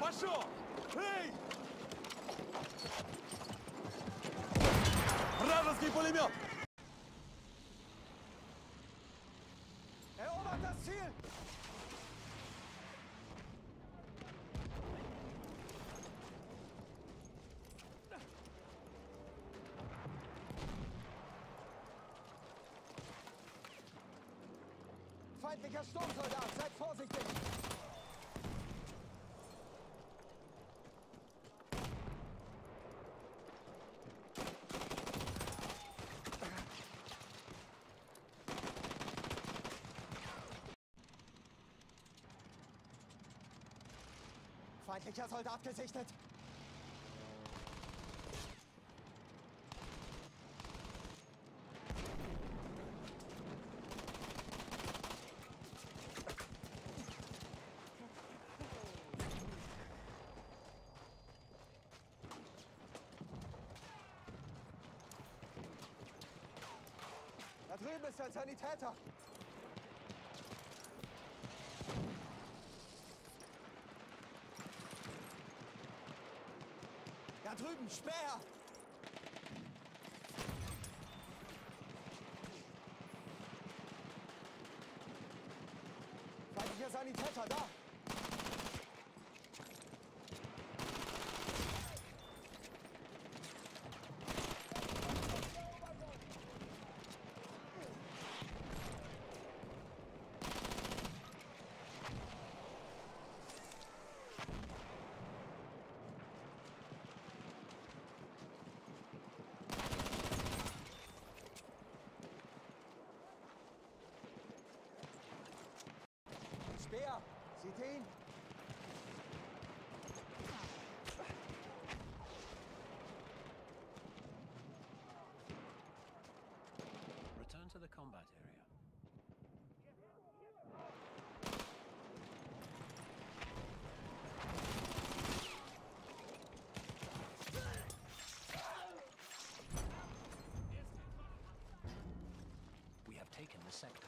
Пошел! Эй! Вражеский пулемет! Erobert das Ziel! Feindlicher Sturmsoldat, seid vorsichtig! Feindlicher Soldat gesichtet! Da drüben ist ein Sanitäter! Da drüben, Speer! Feindlicher Sanitäter, da! Speer! Seht ihr ihn? Return to the combat area. We have taken the sector.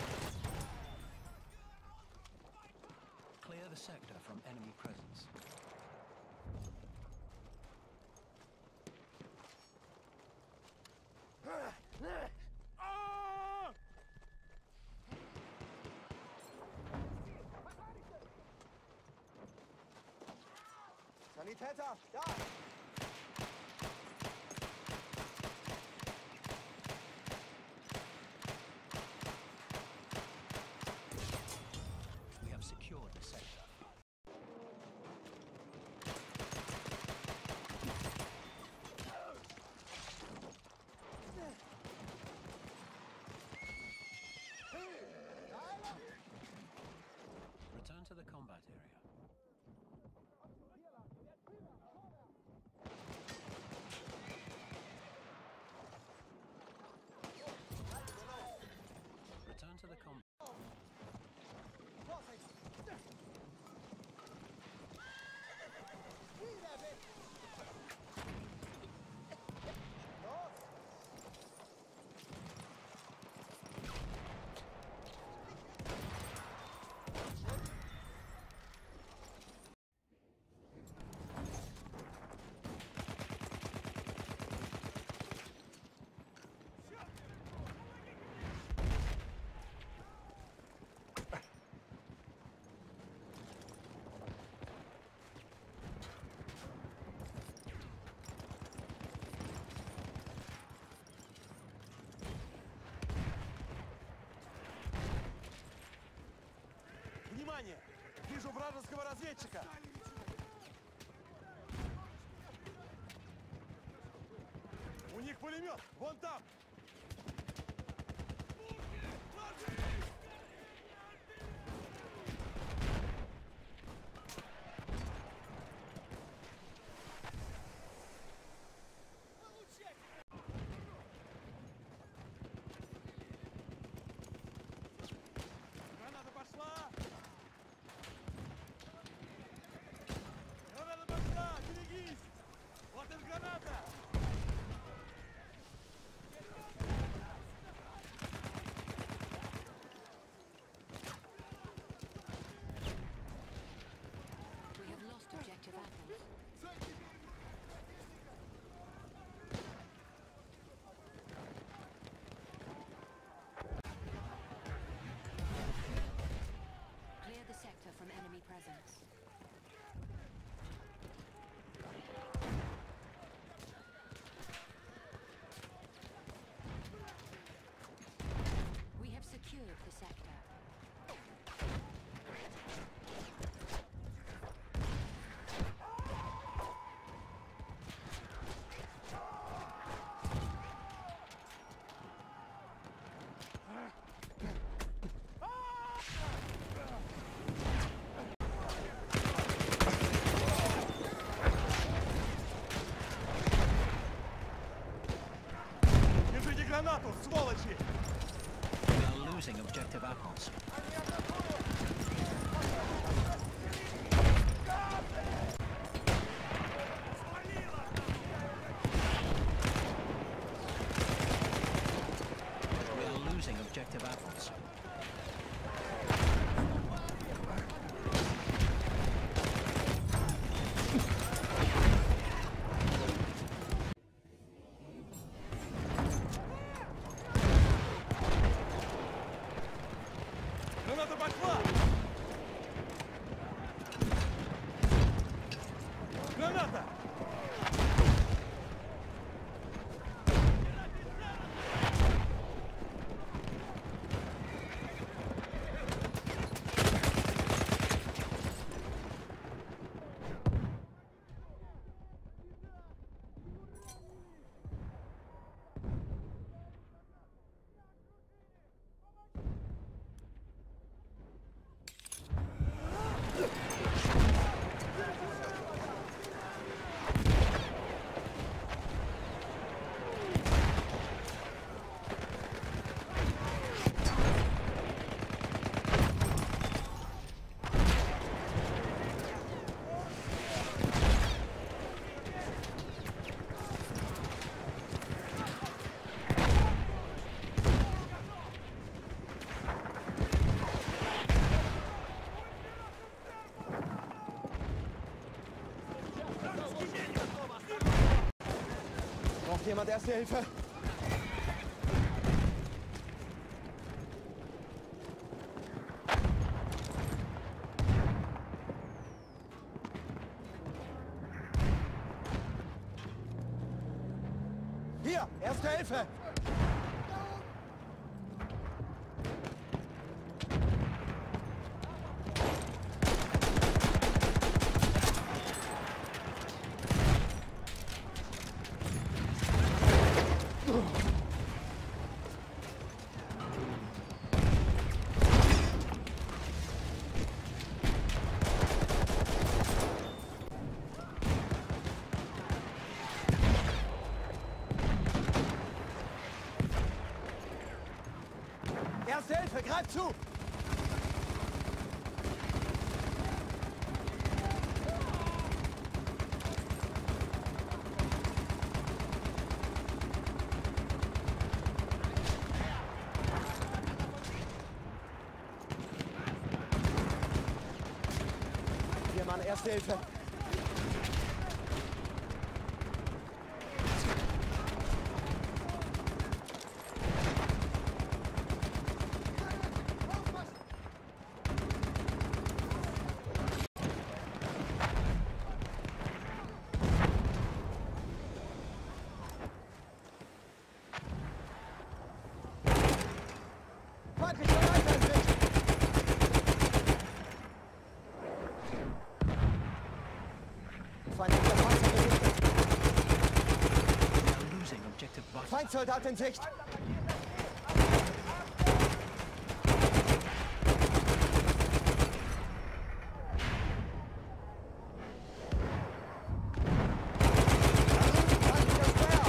Clear the sector from enemy presence. Sanitäter, da! We have secured the sector. Return to the combat area. Return to the combat. Vorsicht! Wieder weg! Los! Внимание! Вижу вражеского разведчика! У них пулемет! Вон там! Граната пошла! Граната пошла! Берегись! Вот и граната! We have lost objective. Braucht jemand Erste Hilfe? Hier, Erste Hilfe! Erste Hilfe, greif zu! Hier, Mann, Erste Hilfe. Feindlicher Reiter in Sicht! Feindlicher Panzer gesichtet! We are losing objective butter. Feindsoldat in Sicht! Feindlicher Speer!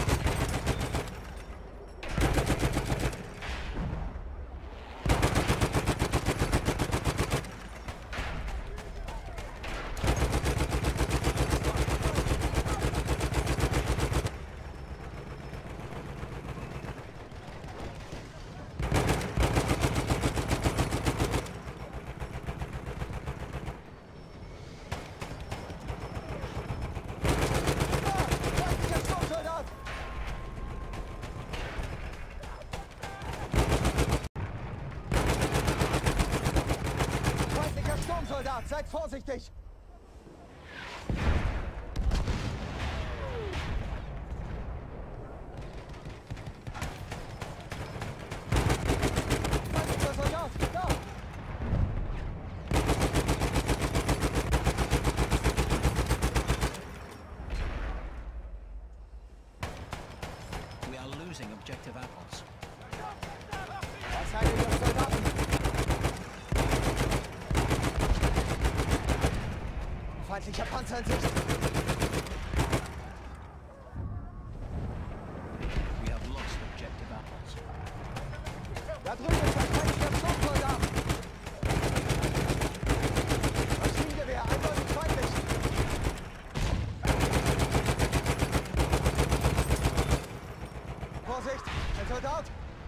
Feindlicher Sturmsoldat! Feindlicher Sturmsoldat, seid vorsichtig! Feindlicher Soldat, da! We are losing objective apples. Feindlicher Soldaten! Feindlicher Panzer in Sicht! We have lost objective apples. Da drüben ist ein feindlicher Sturmsoldat! Maschinengewehr, eindeutig feindlich! Vorsicht, ein Soldat!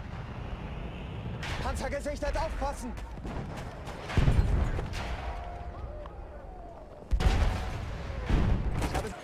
Panzer gesichtet, aufpassen! Ich habe...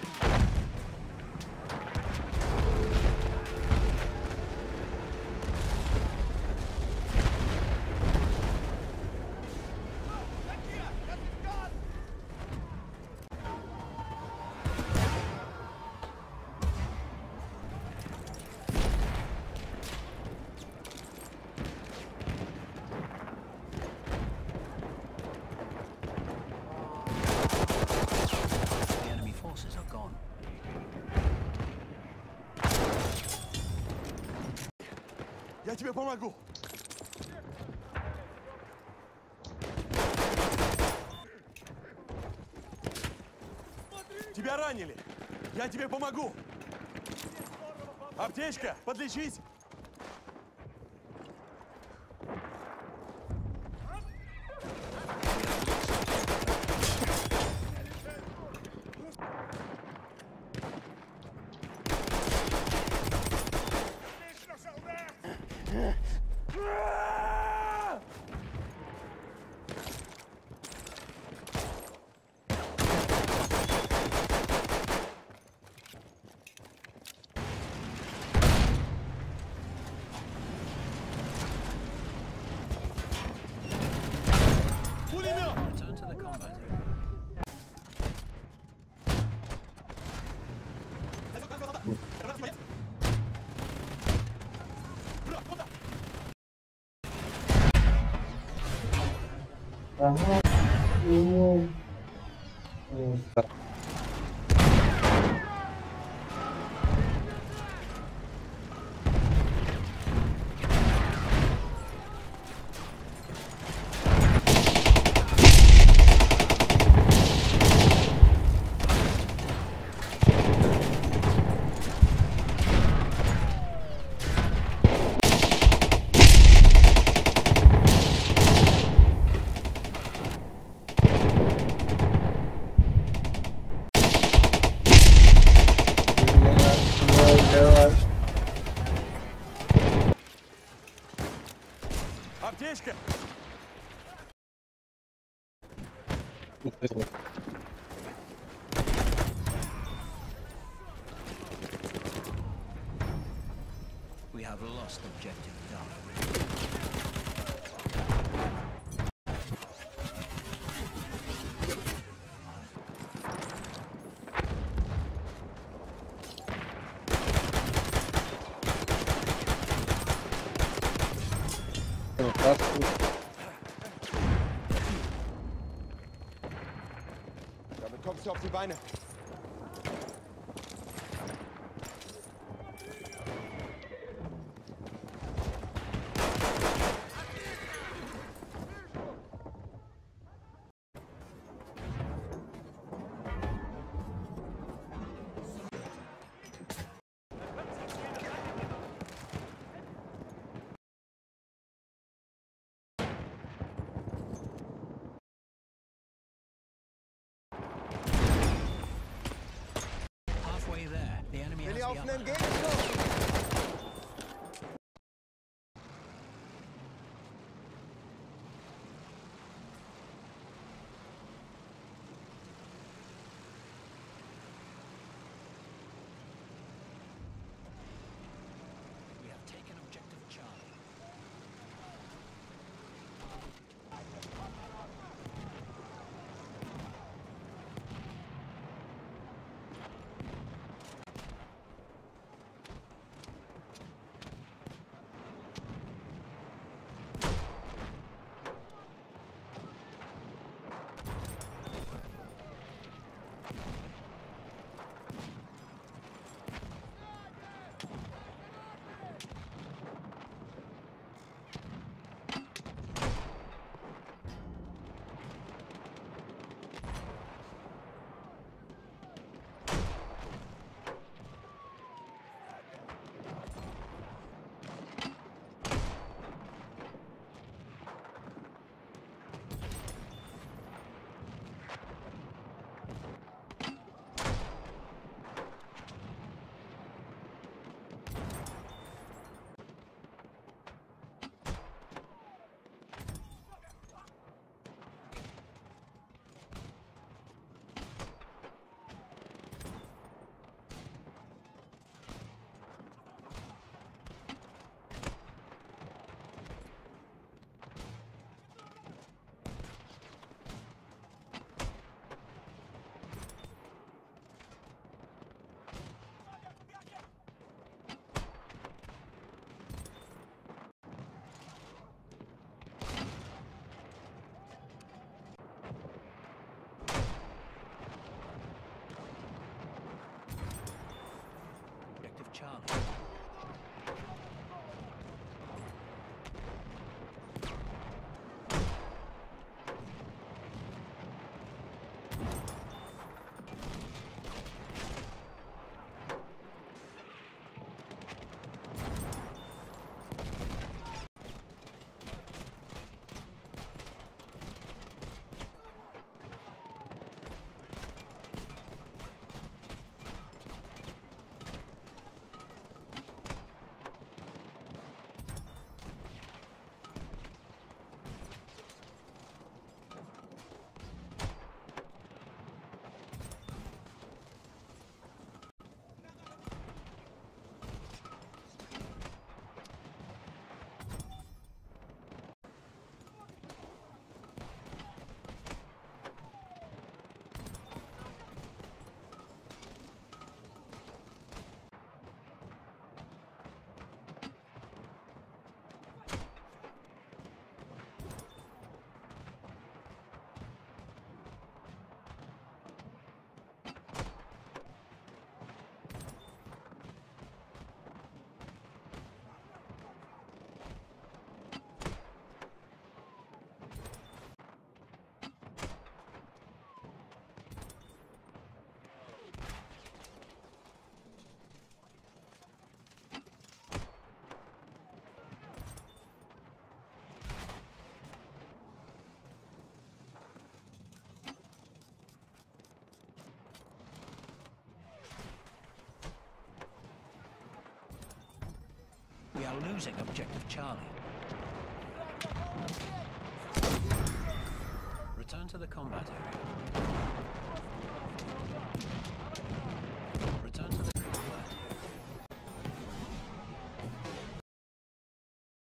The enemy forces are gone. Я тебе помогу. Тебя ранили. Я тебе помогу. Аптечка, подлечись. Аптечка! We have lost objective Dark. Damit kommst du auf die Beine. Halfway there, the enemy has Willi the auf einen upper hand. Entgegenstoß! We have taken objective Charlie. Objective Charlie. are losing objective Charlie. Return to the combat area.